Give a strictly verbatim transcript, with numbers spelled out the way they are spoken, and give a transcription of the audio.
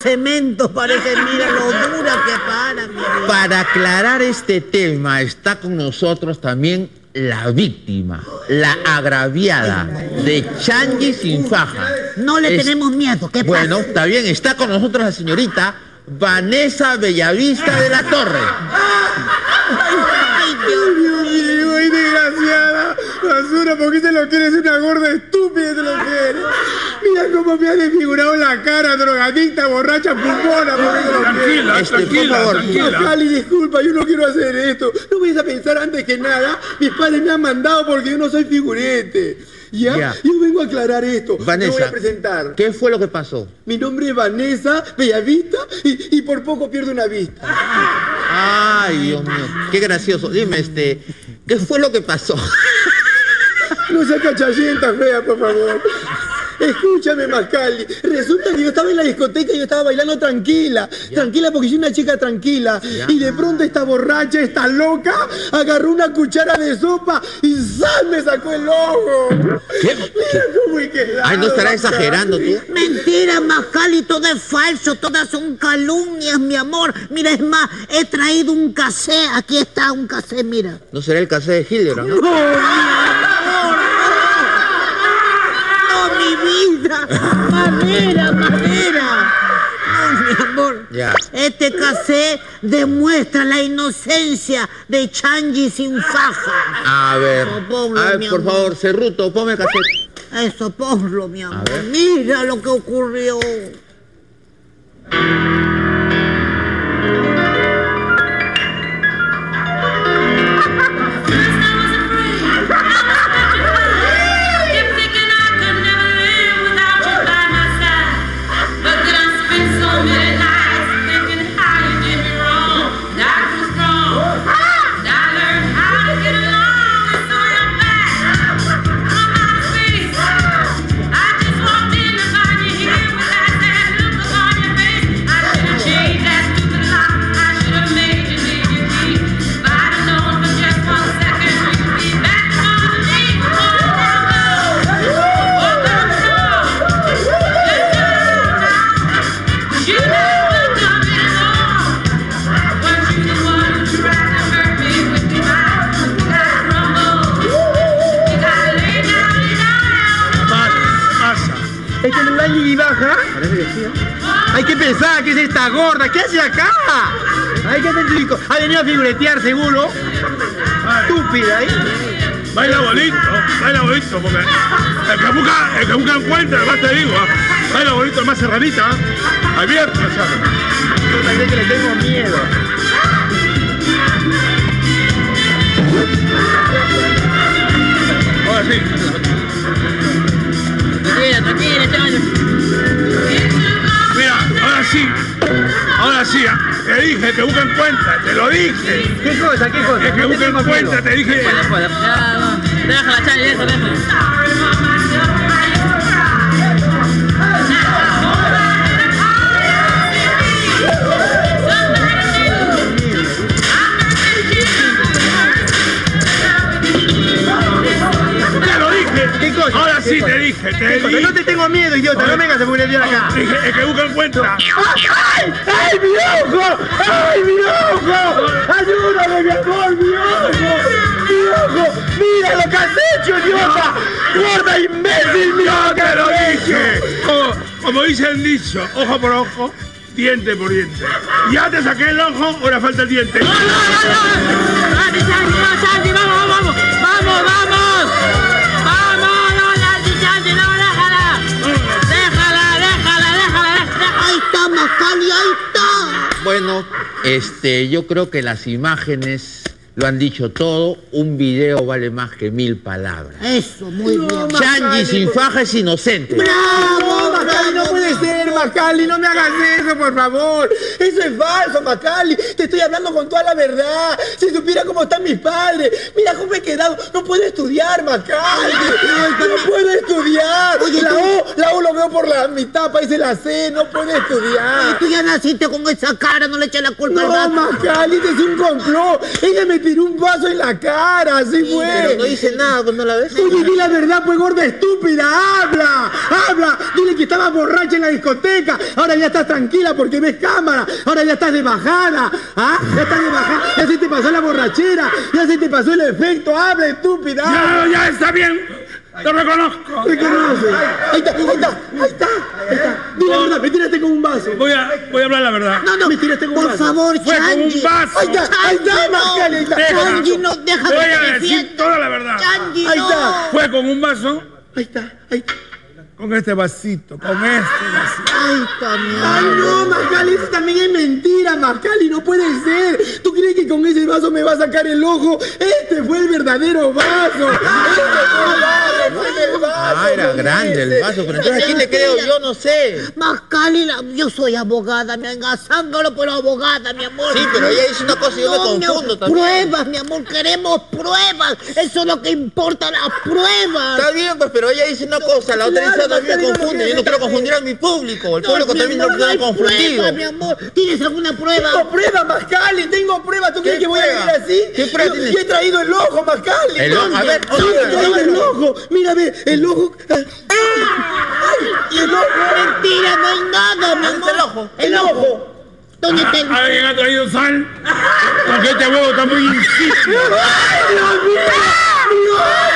cemento, parece, mira lo dura que para, mira. Para aclarar este tema, está con nosotros también la víctima, la agraviada de Changi sin faja. No le es... tenemos miedo, ¿qué pasa? Bueno, está bien, está con nosotros la señorita Vanessa Bellavista de la Torre. Ay, Dios mío, ay, desgraciada. Basura, ¿por qué te lo quieres? Una gorda estúpida te lo quieres. Mira cómo me ha desfigurado la cara, drogadicta, borracha, pulmona. Tranquila, este, tranquila, por favor, tranquila. Cali, disculpa, yo no quiero hacer esto. No vayas a pensar antes que nada. Mis padres me han mandado porque yo no soy figurete. ¿Ya? Ya. Yo vengo a aclarar esto. Vanessa, me voy a presentar. ¿Qué fue lo que pasó? Mi nombre es Vanessa Bellavista y, y por poco pierdo una vista. Ay, Dios mío, qué gracioso. Dime, este, ¿qué fue lo que pasó? No seas cachallenta, fea, por favor. Escúchame, Macali. Resulta que yo estaba en la discoteca y yo estaba bailando tranquila. ¿Ya? Tranquila porque soy una chica tranquila. ¿Ya? Y de pronto esta borracha, esta loca, agarró una cuchara de sopa y ¡sal! Me sacó el ojo. ¿Qué? Mira cómo he quedado. Ay, ¿no estará Macali? exagerando tú? mentira, Macali, todo es falso, todas son calumnias, mi amor. Mira, es más, he traído un casé, aquí está un casé, mira. ¿No será el casé de Hitler, no? No, mi amor, no. No, mi vida. Madera, madera. No, mi amor. Ya. Este casé demuestra la inocencia de Changi sin faja. A ver, Ponlo, a ver, mi por amor. favor, Cerruto, ponme el casete. Eso, ponlo, mi amor. ver. Mira lo que ocurrió. Hay que pensar que es esta gorda. ¿Qué hace acá? Hay que pensar. Ha venido a figuretear, seguro. Estúpida, ¿eh? Baila bonito, baila bonito, porque el que busca, el que busca encuentra, además te digo, ¿eh? Baila bonito, más serranita, ¿eh? Abierta, ¿sabes? Yo pensé que le tengo miedo. Ahora sí. Tranquila, tranquila, tranquila. Mira, ahora sí, ahora sí, te dije que busca encuentra, te lo dije. ¿Qué cosa? ¿Qué cosa? El que busca encuentra, te dije. Déjala, Changi, déjala, déjala. ¿Qué cosa? Ahora ¿Qué sí cosa? te dije, te ¿Qué cosa? dije. No te tengo miedo, idiota, no vengas a figuretear acá. Te dije, el que busca encuentra. ¡Ay! ¡Ay, mi ojo! ¡Ay, mi ojo! ¡Ayúdame, mi amor, mi ojo! ¡Mi ojo! ¡Mira lo que has hecho, idiota! ¡Gorda imbécil, mi ojo! ¡Te lo dije! Como, como dice el dicho, ojo por ojo, diente por diente. Ya te saqué el ojo, ahora falta el diente. ¡No, no, no, no! ¡Vamos, Changi, vamos, Changi, vamos, vamos! ¡Vamos, vamos! ¡Vamos, no, Changi, Changi, no, déjala! ¡Déjala, déjala, déjala, déjala! ¡Ahí está, Macali, ahí está! Bueno, este, yo creo que las imágenes lo han dicho todo. Un video vale más que mil palabras. Eso, muy No, bien. ma- Changi sin faja es inocente. ¡Bravo, No, Macali, no puede ser, Macali, no me hagas eso, por favor. Eso es falso, Macali. Te estoy hablando con toda la verdad. Si supiera cómo están mis padres. Mira cómo he quedado. No puedo estudiar, Macali. No puedo estudiar. La O, la O lo veo por la mitad, parece la C. No puedo estudiar. Tú ya naciste con esa cara, no le eches la culpa al No, gato. Macali, este es un complot. Ella me tiró un vaso en la cara, así fue. Pero no dice nada cuando la ves. Oye, di la verdad, pues, gorda estúpida. ¡Habla! ¡Habla! Dile que estaba estabas borracha en la discoteca, ahora ya estás tranquila porque ves cámara, ahora ya estás de bajada, ¿ah? Ya estás de bajada, ya se te pasó la borrachera, ya se te pasó el efecto, habla estúpida. Ya, ya está bien. Lo reconozco. Reconoce. Ahí está, ahí está, ahí está, ahí está. Dile la verdad, me tiraste con un vaso. Voy a, voy a hablar la verdad. No, no, me tiraste con un Por vaso. favor, Fue con Changi. un vaso. Ahí está, ahí está, Magali, ahí está. Changi, no, déjame Voy que a me decir sienta. toda la verdad. Changi, Ahí no. está. Fue con un vaso, Ahí está, ahí está. con este vasito, con este vasito. Ay, también. Ay, no, Magali, eso también es mentira, Magali, no puede ser. ¿Tú crees que con ese vaso me va a sacar el ojo? Este fue el verdadero vaso. Este fue el vaso, fue el vaso. Ah, era grande el vaso, pero entonces ¿a quién le creo? Yo no sé. Magali, la- yo soy abogada, mi amiga, zángalo, pero abogada, mi amor. Sí, pero ella dice una cosa y yo No, me mi confundo amor, también. Pruebas, mi amor, queremos pruebas. Eso es lo que importa, las pruebas. Está bien, pues, pero ella dice una cosa, la otra Claro, dice también Magali, me no confunde. lo Yo no quiero quiere confundir a mi público. El No, público mi también amor, lo no queda hay confundido. pruebas, mi amor. ¿Tienes alguna prueba? Tengo pruebas, Magali, tengo pruebas. ¿Tú crees que voy a prueba? venir así? ¿Qué prueba Yo- tienes? yo he traído el ojo, Magali. El ojo, a ver, Sí, otra, he traído el otra. ojo. Mira, ve, el ojo. Ay, y el ojo. Mentira, no hay nada, mi ¿Dónde amor. está el ojo? El ojo. ¿Dónde está el ojo? ¿Alguien ha traído sal? Porque este huevo está muy insípido. ¡Ay, Dios mío! ¡Mi ojo!